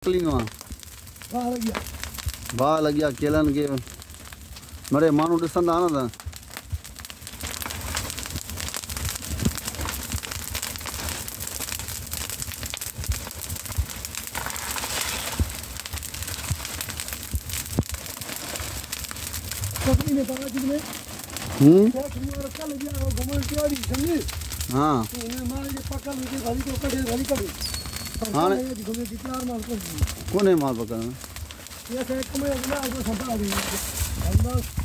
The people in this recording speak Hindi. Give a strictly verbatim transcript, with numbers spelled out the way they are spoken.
क्लिंगवा वाह लगिया वाह लगिया केलन के मरे मानू ॾिसंदा न त कंपनी में पका जिसमें हम्म क्या तुम्हारा कल गया वो घुमन तैयारी समझे हां तो उन्हें मार के पकड़ के घड़ी को कड़े घड़ी कड़े हां घुमे की चार मार कर कोने माल पकड़ना ये से कम है ना वो संभाल रही है बस